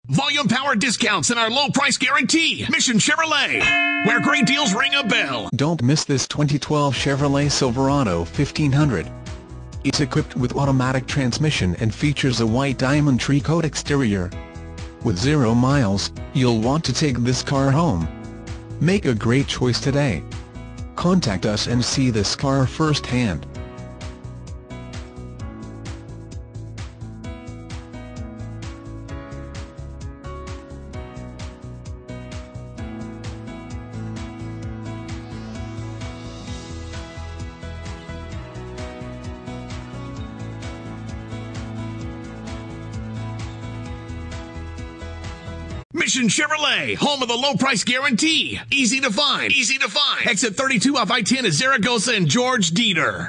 Volume power discounts and our low price guarantee. Mission Chevrolet, where great deals ring a bell. Don't miss this 2012 Chevrolet Silverado 1500. It's equipped with automatic transmission and features a white diamond tree coat exterior. With 0 miles, you'll want to take this car home. Make a great choice today. Contact us and see this car firsthand. Mission Chevrolet, home of the low price guarantee. Easy to find. Exit 32 off I-10 at Zaragoza and George Dieter.